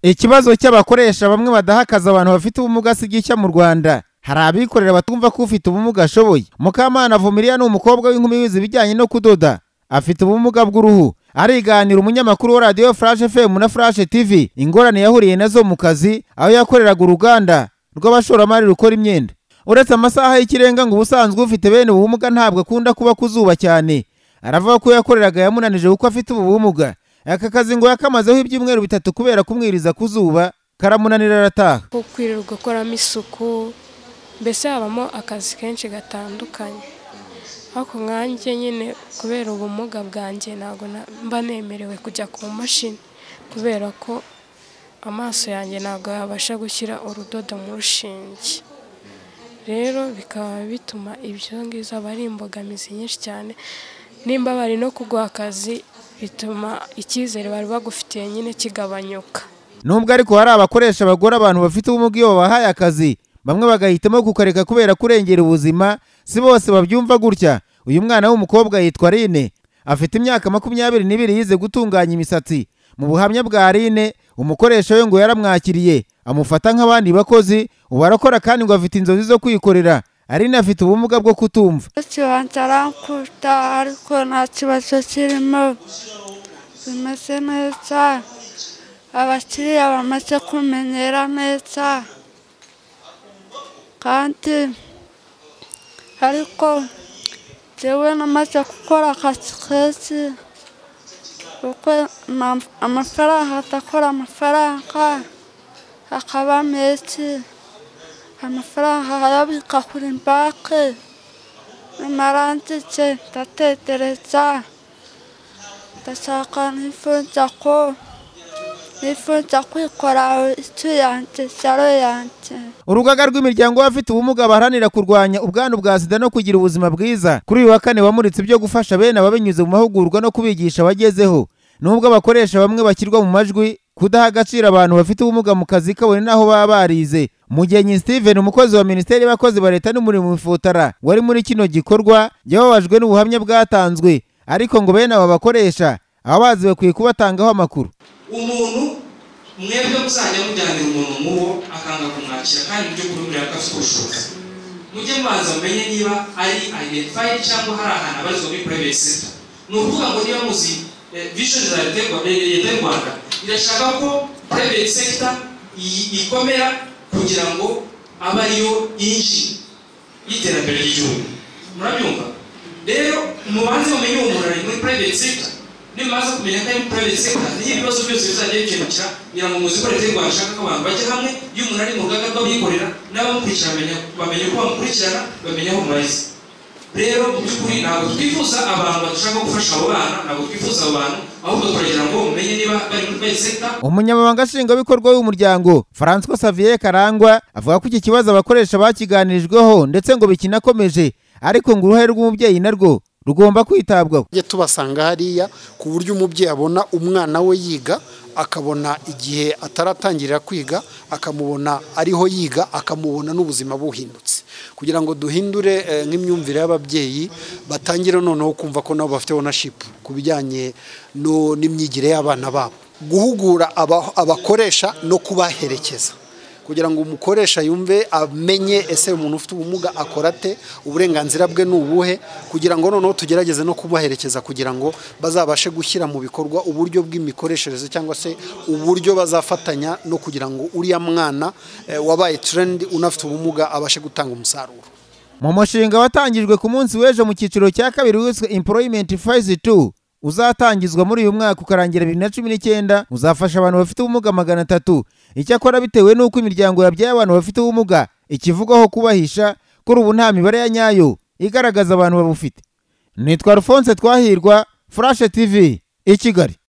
Ikibazo cy'abakoresha bamwe badahakaza abantu bafite ubumuga si gishya mu Rwanda. Hari abikorera batumva ko ufite ubumuga ashoboye. Mukamana Vumiliya ni umukobwa w'inkumi wize ibijyanye no kudoda. Afite ubumuga bw'uruhu. Ariganira umunyamakuru wa Radio Flash FM na Flash TV ingorane yahuriye nazo mu kazi aho yakoreraga uruganda rw'abashoramari rukora imyenda. Uretse amasaha y'ikirenga ngo ubusanzwe ufite bene ubumuga ntabwo akunda kuba kuzuba cyane. Aravuga ko yakoreraga yamunanije kuko afite ubumuga. Aka kazi ngo yakamazeho ibyumweru 3 kubera kumwiriza kuzuba karamunanira arataha. Kwirirwa gukoramo isuku mbese habamo akazi kenshi gatandukanye. Ariko nkanjye nyine kubera ubumuga bwanjye ntago mba nemerewe kujya ku mashini kubera ko amaso yanjye ntago yabasha gushyira urudodo mu rushinge. Rero bikaba bituma ibyo ngizo bari imbogamizi nyinshi cyane. Nimba bari no kugwa akazi bituma icyizere bari bagufitiye nyine kigabanyuka. Nubwo ariko hari abakoresha bagora abantu bafite ubumuga iyo babahaye akazi, bamwe bagahitamo kukareka kubera kurengera ubuzima, si bose babyumva gutya. Uyu mwana w'umukobwa yitwa Rine, afite imyaka 22 yize gutunganya imisatsi. Mu buhamya bwa Rine, umukoresha we ngo yaramwakiriye, amufata nk'abandi bakozi, ubu arakora kandi ngo afite inzozi zo kwikorera. Rine afite ubumuga bwo kutumva. Kibanzarankuta ariko nta kibazo kirimo. Bimeze neza. Abakiriya bamaze kumenyera neza. Kandi ariko jewe namaze gukora akazi keza. Kuko amafaranga atakora amafaranga akaba menshi. Amafaranga hayabika kuri banki. Namaranditse ndatetereza. Ndashaka nifuza kwikora icyo yanjye cyaro yanjye. Urugaga rw'imiryango y'abafite ubumuga baharanira kurwanya ubwandu bwa sida no kugira ubuzima bwiza kuri uyu wa kane wamuritse ibyo gufasha bene ababinyuze mu mahugurwa no kubigisha abagezeho. Nubwo abakoresha bamwe bakirwa mu majwi kudaha agaciro abantu bafite ubumuga mu kazi kabone naho baba barize. Mugenyi Steven umukozi wa Minisiteri y'Abakozi ba Leta n'Umurimo Mufotara wari muri kino gikorwa yababajwe n'ubuhamya bwatanzwe, ariko ngo bene aba bakoresha ababazi bakwiye kubatangaho amakuru. Umuntu mwebwe muzajya mujyanira umuntu mubo akanga kumwakira kandi byo kurumira akafushoka. Mujye mubanza mumenye niba ari identified cyangwa hari ahantu abarizwa muri private sector. Nuvuga ngo niba muzi vision za leta y'u Rwanda irashaka ko private sector ikomera kugira ngo aba ariyo inji y'iterambere ry'igihugu. Murabyumva? Rero mubanze mumenye uwo muntu ari muri private sector. Nimaze kumenya ko ari private sector n'ibibazo byose bizajya bikemukira ngira ngo muzi ko leta y'u Rwanda ishaka ko abantu bajya hamwe iyo umuntu ari mu rugaga rw'abikorera n'abamukurikirana bamenye ko bamukurikirana bamenye aho murayize. Rero mu by'ukuri ntabwo twifuza abantu badashaka gufasha abo bana, ntabwo twifuza abo bantu ahubwo turagira ngo mumenye niba bari muri private sector. Umunyamabanga nshingwabikorwa w'umuryango François Xavier Karangwa avuga ko iki kibazo abakoresha bakiganirijweho ndetse ngo bikinakomeje, ariko ngo uruhare rw'umubyeyi narwo rugomba kwitabwaho. Tubasanga hariya ku buryo umubyeyi abona umwana we yiga, akabona igihe ataratangirira kwiga, akamubona ariho yiga, akamubona n'ubuzima buhindutse, kugira ngo duhindure nk'imyumvire y'ababyeyi batangire noneho kumva ko nabo bafite ownership ku bijyanye n'imyigire y'abana babo. Guhugura abakoresha no kubaherekeza kugira ngo umukoresha yumve amenye ese umuntu ufite ubumuga akora ate, uburenganzira bwe n'ubuhe, kugira ngo noneho tugerageze no kubaherekeza kugira ngo bazabashe gushyira mu bikorwa uburyo bw'imikoreshereze cyangwa se uburyo bazafatanya no kugira ngo uriya mwana wabaye trend unafite ubumuga abashe gutanga umusaruro. Mu mushinga watangijwe ku munsi w'ejo mu cyiciro cya kabiri wiswe Employment Phase 2 uzatangizwa muri uyu mwaka ukarangira 2019 uzafasha abantu bafite ubumuga 300. Icyakora bitewe n'uko imiryango yabyaye abantu bafite ubumuga ikivugaho kubahisha kuri ubu nta mibare ya nyayo igaragaza abantu babufite. Nitwa Alphonse Twahirwa, Flash TV, i Kigali.